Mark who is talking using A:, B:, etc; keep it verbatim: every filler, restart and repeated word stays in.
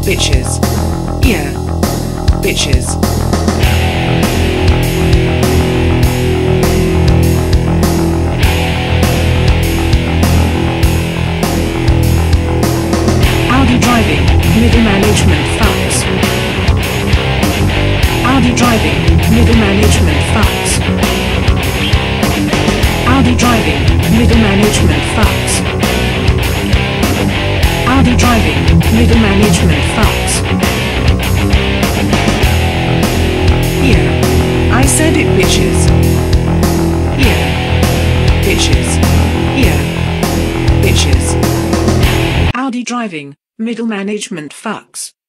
A: bitches. Yeah, bitches. Audi driving, middle management fucks. Audi driving, middle management fucks. Audi driving, middle management fucks. Audi driving, middle management fucks. Yeah, I said it, bitches. Yeah, bitches. Yeah, bitches. Audi driving, middle management fucks.